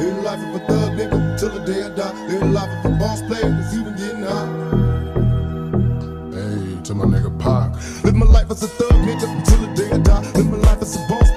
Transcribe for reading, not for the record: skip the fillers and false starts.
Live life of a thug nigga till the day I die. Live life of a boss player that's even getting high. Hey, to my nigga Pac. Live my life as a thug nigga till the day I die. Live my life as a boss